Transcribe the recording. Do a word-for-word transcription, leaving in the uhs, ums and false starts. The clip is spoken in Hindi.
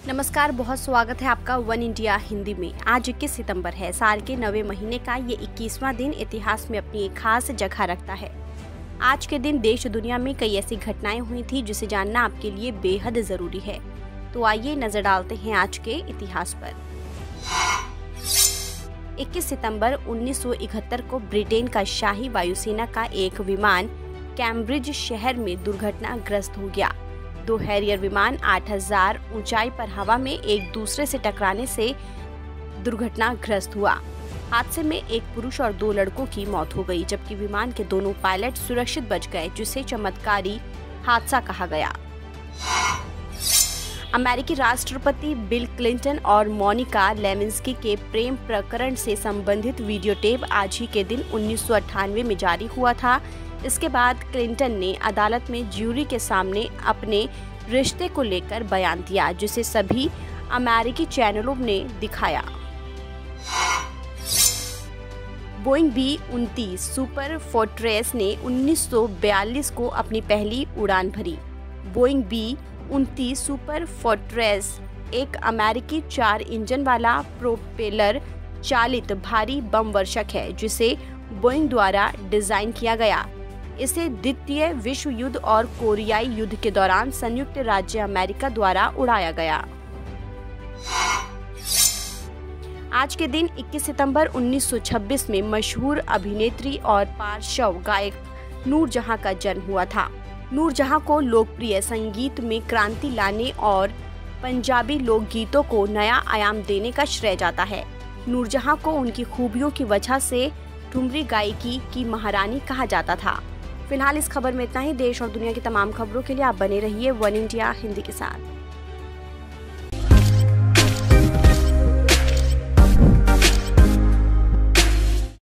नमस्कार, बहुत स्वागत है आपका वन इंडिया हिंदी में। आज इक्कीस सितंबर है। साल के नवे महीने का ये इक्कीसवां दिन इतिहास में अपनी एक खास जगह रखता है। आज के दिन देश दुनिया में कई ऐसी घटनाएं हुई थी जिसे जानना आपके लिए बेहद जरूरी है। तो आइए नजर डालते हैं आज के इतिहास पर। इक्कीस सितंबर उन्नीस सौ इकहत्तर को ब्रिटेन का शाही वायुसेना का एक विमान कैम्ब्रिज शहर में दुर्घटनाग्रस्त हो गया। दो हैरियर विमान आठ हज़ार ऊंचाई पर हवा में एक दूसरे से टकराने से दुर्घटनाग्रस्त हुआ। हादसे में एक पुरुष और दो लड़कों की मौत हो गई, जबकि विमान के दोनों पायलट सुरक्षित बच गए, जिसे चमत्कारी हादसा कहा गया। अमेरिकी राष्ट्रपति बिल क्लिंटन और मोनिका लेविंस्की के प्रेम प्रकरण से संबंधित वीडियो टेप आज ही के दिन उन्नीस सौ अट्ठानवे में जारी हुआ था। इसके बाद क्लिंटन ने अदालत में ज्यूरी के सामने अपने रिश्ते को लेकर बयान दिया, जिसे सभी अमेरिकी चैनलों ने दिखाया। बोइंग बी उनतीस सुपर फोर्ट्रेस ने उन्नीस सौ बयालीस को अपनी पहली उड़ान भरी। बोइंग बी उनतीस सुपर फोर्ट्रेस एक अमेरिकी चार इंजन वाला प्रोपेलर चालित भारी बम वर्षक है, जिसे बोइंग द्वारा डिजाइन किया गया। इसे द्वितीय विश्व युद्ध और कोरियाई युद्ध के दौरान संयुक्त राज्य अमेरिका द्वारा उड़ाया गया। आज के दिन इक्कीस सितंबर उन्नीस सौ छब्बीस में मशहूर अभिनेत्री और पार्श्व गायक नूरजहां का जन्म हुआ था। नूरजहां को लोकप्रिय संगीत में क्रांति लाने और पंजाबी लोकगीतों को नया आयाम देने का श्रेय जाता है। नूरजहां को उनकी खूबियों की वजह से ठुमरी गायकी की महारानी कहा जाता था। फिलहाल इस खबर में इतना ही। देश और दुनिया की तमाम खबरों के लिए आप बने रहिए वन इंडिया हिंदी के साथ।